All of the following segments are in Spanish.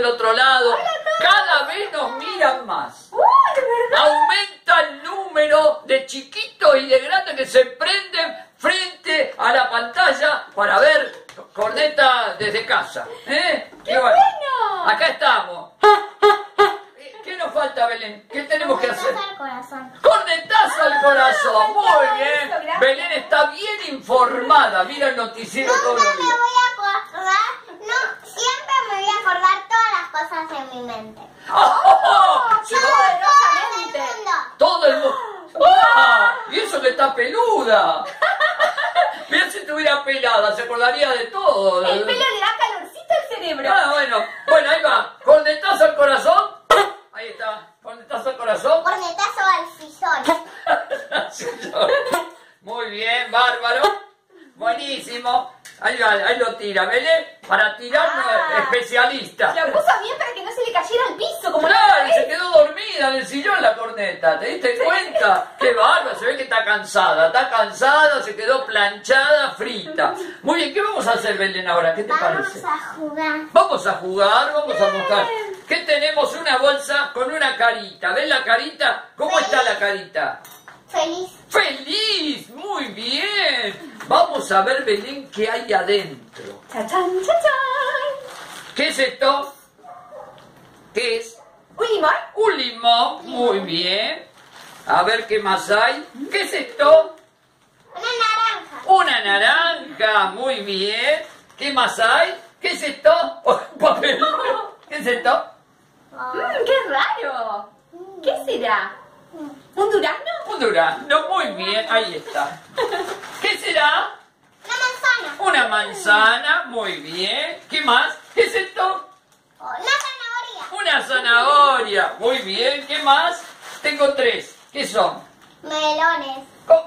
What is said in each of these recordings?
otro lado. Cada vez nos miran más. ¿De verdad? Aumenta el número de chiquitos y de grandes que se prenden frente a la pantalla para ver Corneta desde casa. ¡Qué bueno! Acá estamos. ¿Qué nos falta, Belén? ¿Qué tenemos que hacer? Cornetazo al corazón. ¡Cornetazo al corazón! Muy bien. Eso, gracias. Belén está bien informada. Mira el noticiero todos Nunca los me días. voy a acordar, no, siempre me voy a acordar todas las cosas en mi mente. Se ¡Qué va- poderosamente! Todo el mundo. Todo el mundo. ¡Ah! Y eso que está peluda. Mira si estuviera pelada, se acordaría de todo. El pelo le da calorcito al cerebro. Ah, bueno. Bueno, ahí va. Cornetazo al corazón. Ahí está. Cornetazo al corazón. Cornetazo al sillón. Muy bien, bárbaro. Buenísimo. Ahí va, ahí lo tira. Belén, para tirar especialista. Lo puso bien para que no se le cayera al piso, como la Claro, otra y se vez. quedó dormida en el sillón la corneta, ¿te diste cuenta? Qué bárbaro, se ve que está cansada, se quedó planchada, frita. Muy bien, ¿qué vamos a hacer, Belén, ahora? ¿Qué te parece? Vamos a jugar. Vamos a jugar, vamos a buscar. ¿Qué tenemos? Una bolsa con una carita. ¿Ven la carita? ¿Cómo está la carita? Feliz. ¡Feliz! ¡Muy bien! Vamos a ver, Belén, qué hay adentro. ¡Chachán, chachán! ¿Qué es esto? ¿Qué es? ¿Un limón? Un limón, muy bien. A ver qué más hay. ¿Qué es esto? Una naranja. Una naranja, muy bien. ¿Qué más hay? ¿Qué es esto? Oh, papel. ¿Qué es esto? ¡Qué raro! ¿Qué será? ¿Un durazno? Un durazno, muy bien, ahí está. ¿Qué será? Una manzana. Una manzana, muy bien. ¿Qué más? ¿Qué es esto? Una zanahoria. Una zanahoria, muy bien. ¿Qué más? Tengo tres. ¿Qué son? Melones. Oh,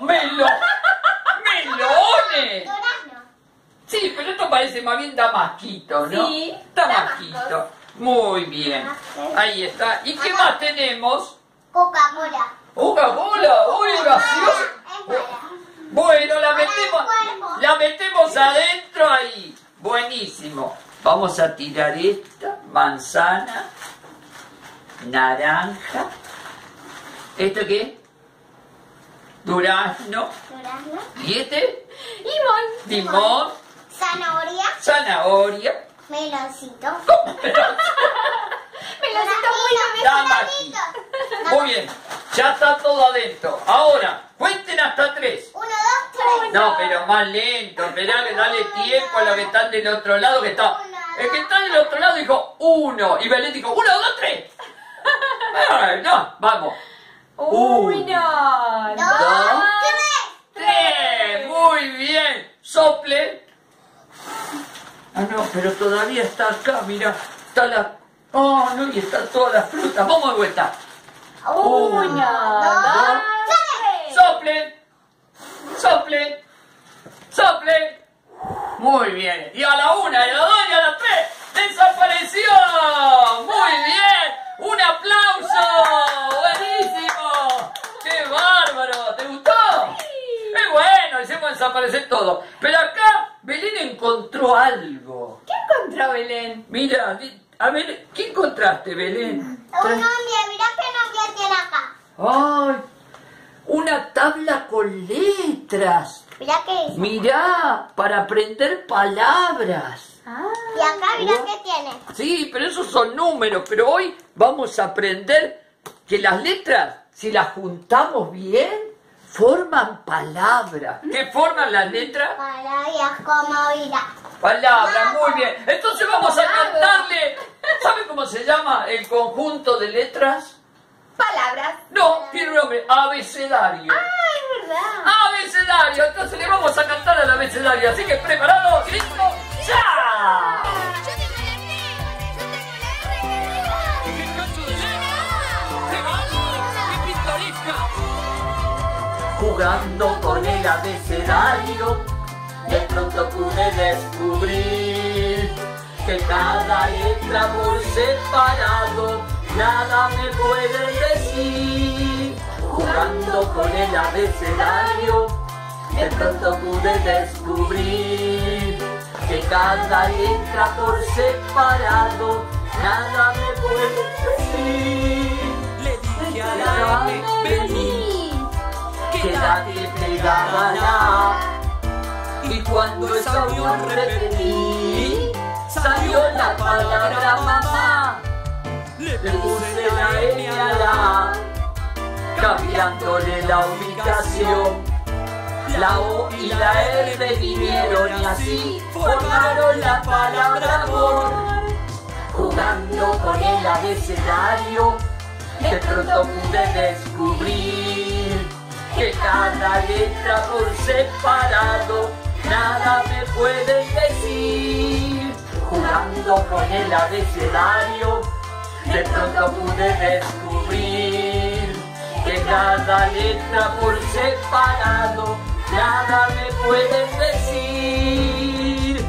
¡Melones! Durazno. Sí, pero esto parece más bien damasquito, ¿no? Sí, Damasquito. damascos. Muy bien. Ahí está. ¿Y qué más tenemos? Coca-Cola. Coca-Cola. ¡Uy, gaseosa! Es mala. Bueno, Para el cuerpo. la metemos adentro ahí. Buenísimo. Vamos a tirar esta manzana, naranja. ¿Esto qué? Durazno. Durazno. ¿Y este? ¡Limón! Limón, Zanahoria. zanahoria. Meloncito. ¡Meloncito muy bebé! Damasquito. Muy bien. Ya está todo adentro. Ahora, cuenten hasta 3. 1, 2, 3. No, pero más lento. Esperá que dale tiempo a los que están del otro lado. Que está. El que está del otro lado dijo 1. Y Belén dijo 1, 2, 3. No, vamos. 1, 2, 3. Muy bien. Sople. Ah, no, pero todavía está acá. Mira, está la... Oh, no, y están todas las frutas. Vamos de vuelta. 1, 2, 3. Sople. Sople. Sople. Muy bien. Y a la 1, a la 2 y a la 3. ¡Desapareció! Muy bien. ¡Un aplauso! ¡Buenísimo! ¡Qué bárbaro! ¿Te gustó? ¡Qué bueno! Hicimos desaparecer todo. Pero acá Belén encontró algo. ¿Qué encontró Belén? Mira, a ver, ¿qué encontraste, Belén? Un novia, mirá qué novia tiene acá. ¡Ay! Una tabla con letras. Mirá qué es. Mirá, para aprender palabras. Y acá mirá qué tiene. Sí, pero esos son números. Pero hoy vamos a aprender que las letras, si las juntamos bien, forman palabras. ¿Qué forman las letras? Palabras como vida. Palabras, muy bien. Entonces vamos a cantarle. ¿Sabe cómo se llama el conjunto de letras? Palabras. No, tiene un nombre, abecedario. Ah, es verdad. Abecedario, entonces le vamos a cantar al abecedario. Así que preparados, listo, ya. Jugando con el abecedario, de pronto pude descubrir que cada letra por separado nada me puede decir. Jugando con el abecedario, de pronto pude descubrir que cada letra por separado nada me puedes decir. Le dije a la M, vení, Quédate pegada a la. Y cuando esa unión repetí, salió la palabra mamá. Le puse la M a la, cambiándole la ubicación. La O y la R vinieron y así formaron la palabra amor. Jugando con el abecedario, de pronto pude descubrir que cada letra por separado nada me pueden decir. Jugando con el abecedario, de pronto pude descubrir que cada letra por separado nada me pueden decir.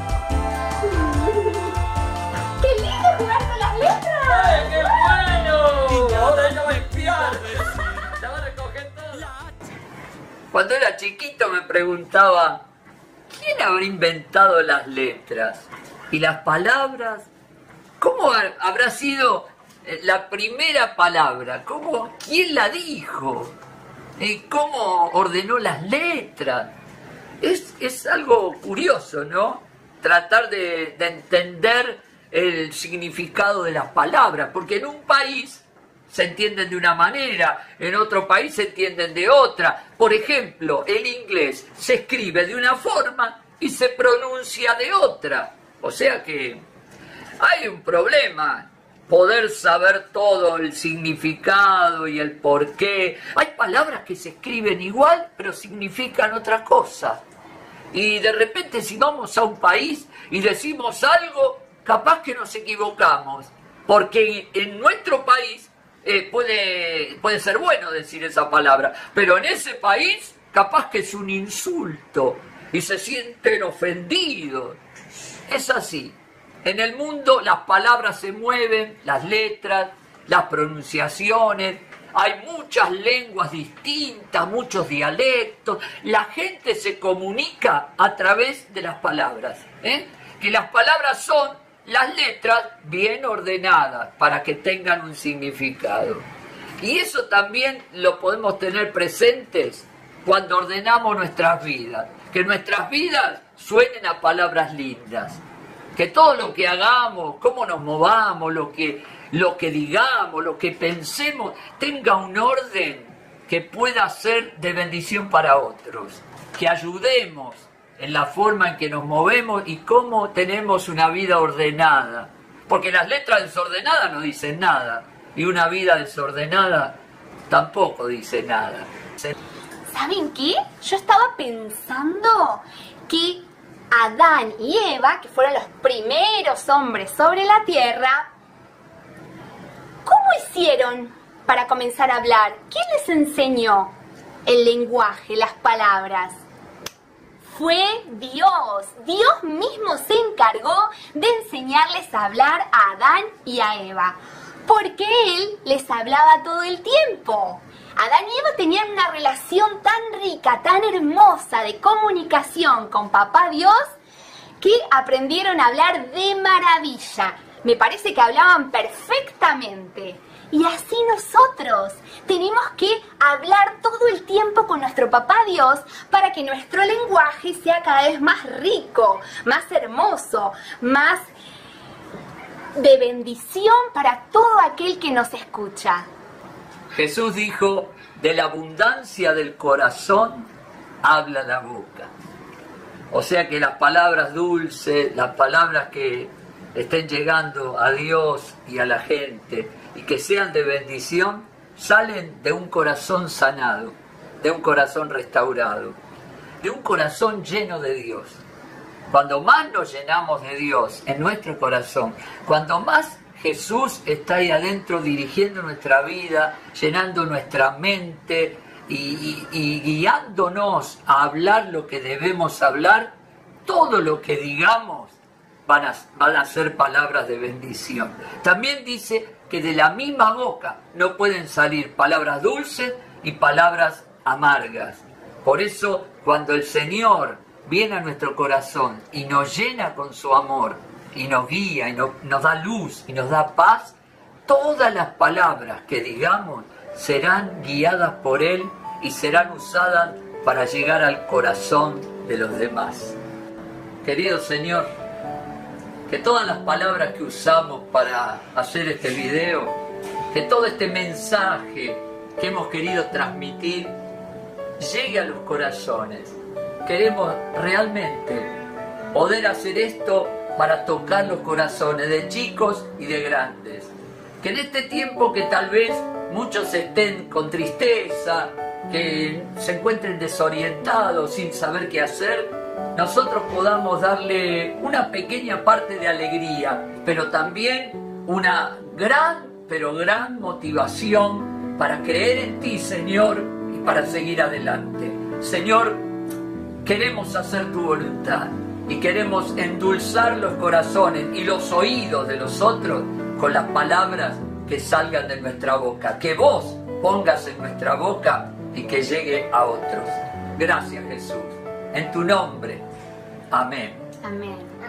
¡Qué lindo jugar con las letras! ¡Ay, qué bueno! Ahora ya voy a espiar. Ya van a coger todo. Cuando era chiquito me preguntaba, ¿quién habrá inventado las letras? ¿Y las palabras? ¿Cómo habrá sido la primera palabra? ¿Quién la dijo? ¿Cómo ordenó las letras? Es algo curioso, ¿no? Tratar de entender el significado de las palabras, porque en un país se entienden de una manera, en otro país se entienden de otra. Por ejemplo, el inglés se escribe de una forma y se pronuncia de otra. O sea que hay un problema. Poder saber todo el significado y el porqué. Hay palabras que se escriben igual, pero significan otra cosa. Y de repente si vamos a un país y decimos algo, capaz que nos equivocamos. Porque en nuestro país puede ser bueno decir esa palabra, pero en ese país capaz que es un insulto y se sienten ofendidos. Es así. En el mundo las palabras se mueven, las letras, las pronunciaciones, hay muchas lenguas distintas, muchos dialectos, la gente se comunica a través de las palabras, que las palabras son las letras bien ordenadas para que tengan un significado. Y eso también lo podemos tener presentes cuando ordenamos nuestras vidas, que nuestras vidas suenen a palabras lindas. Que todo lo que hagamos, cómo nos movamos, lo que digamos, lo que pensemos, tenga un orden que pueda ser de bendición para otros. Que ayudemos en la forma en que nos movemos y cómo tenemos una vida ordenada. Porque las letras desordenadas no dicen nada. Y una vida desordenada tampoco dice nada. ¿Saben qué? Yo estaba pensando que Adán y Eva, que fueron los primeros hombres sobre la tierra, ¿cómo hicieron para comenzar a hablar? ¿Quién les enseñó el lenguaje, las palabras? Fue Dios. Dios mismo se encargó de enseñarles a hablar a Adán y a Eva, porque Él les hablaba todo el tiempo. Adán y Eva tenían una relación tan rica, tan hermosa de comunicación con Papá Dios, que aprendieron a hablar de maravilla. Me parece que hablaban perfectamente. Y así nosotros tenemos que hablar todo el tiempo con nuestro Papá Dios para que nuestro lenguaje sea cada vez más rico, más hermoso, más de bendición para todo aquel que nos escucha. Jesús dijo, de la abundancia del corazón habla la boca. O sea que las palabras dulces, las palabras que estén llegando a Dios y a la gente y que sean de bendición, salen de un corazón sanado, de un corazón restaurado, de un corazón lleno de Dios. Cuando más nos llenamos de Dios en nuestro corazón, cuando más Jesús está ahí adentro dirigiendo nuestra vida, llenando nuestra mente y guiándonos a hablar lo que debemos hablar, todo lo que digamos van a ser palabras de bendición. También dice que de la misma boca no pueden salir palabras dulces y palabras amargas. Por eso, cuando el Señor viene a nuestro corazón y nos llena con su amor y nos guía y nos da luz y nos da paz, todas las palabras que digamos serán guiadas por Él y serán usadas para llegar al corazón de los demás. Querido Señor, que todas las palabras que usamos para hacer este video, que todo este mensaje que hemos querido transmitir llegue a los corazones. Queremos realmente poder hacer esto para tocar los corazones de chicos y de grandes. Que en este tiempo que tal vez muchos estén con tristeza, que se encuentren desorientados sin saber qué hacer, nosotros podamos darle una pequeña parte de alegría, pero también una gran motivación para creer en ti, Señor, y para seguir adelante. Señor, queremos hacer tu voluntad y queremos endulzar los corazones y los oídos de los otros con las palabras que salgan de nuestra boca, que vos pongas en nuestra boca y que llegue a otros. Gracias, Jesús. En tu nombre. Amén. Amén.